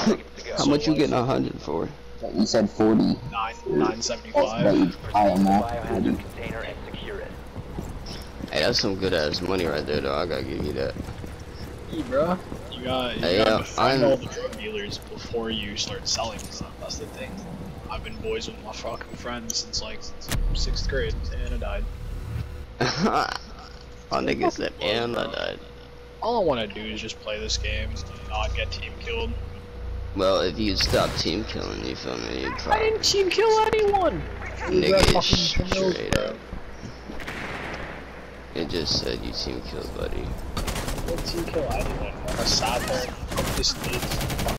How much you getting 100 for? You said 40. 975. I am not 40. Hey, that's some good ass money right there, though. I gotta give you that. Hey, bro. You gotta find all the drug dealers before you start selling stuff. That's the thing. I've been boys with my fucking friends since like 6th grade, and I died. My nigga said, and I died. All I want to do is just play this game and not get team killed. Well, if you stop team killing, you feel me? You'd I probably didn't team kill anyone! nigga straight up. It just said you team killed, buddy. What team kill anyone? I'm a sad hole. This dude.